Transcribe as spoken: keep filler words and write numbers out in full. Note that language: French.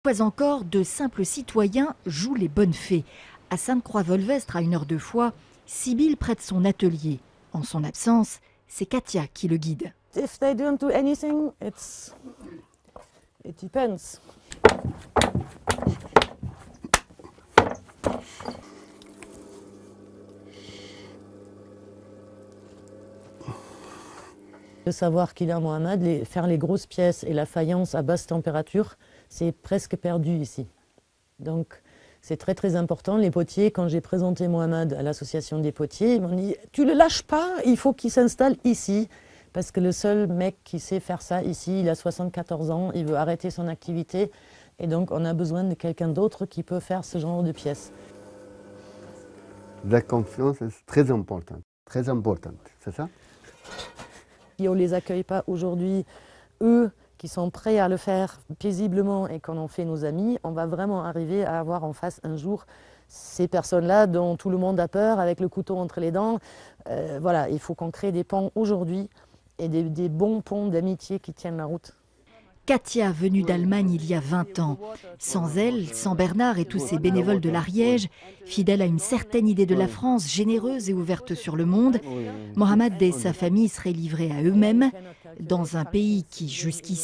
Pas encore, de simples citoyens jouent les bonnes fées. À Sainte-Croix-Volvestre, à une heure de Foix, Sybille prête son atelier. En son absence, c'est Katia qui le guide. If they don't do anything, it's it depends. De savoir qu'il a Mohamed, les, faire les grosses pièces et la faïence à basse température, c'est presque perdu ici. Donc c'est très très important. Les potiers, quand j'ai présenté Mohamed à l'association des potiers, ils m'ont dit « tu le lâches pas, il faut qu'il s'installe ici ». Parce que le seul mec qui sait faire ça ici, il a soixante-quatorze ans, il veut arrêter son activité. Et donc on a besoin de quelqu'un d'autre qui peut faire ce genre de pièces. La confiance est très importante, très importante, c'est ça? Si on ne les accueille pas aujourd'hui, eux qui sont prêts à le faire paisiblement et qu'on en fait nos amis, on va vraiment arriver à avoir en face un jour ces personnes-là dont tout le monde a peur avec le couteau entre les dents. Euh, voilà, il faut qu'on crée des ponts aujourd'hui et des, des bons ponts d'amitié qui tiennent la route. Katia, venue d'Allemagne il y a vingt ans. Sans elle, sans Bernard et tous ces bénévoles de l'Ariège, fidèles à une certaine idée de la France, généreuse et ouverte sur le monde, Mohamed et sa famille seraient livrés à eux-mêmes dans un pays qui, jusqu'ici,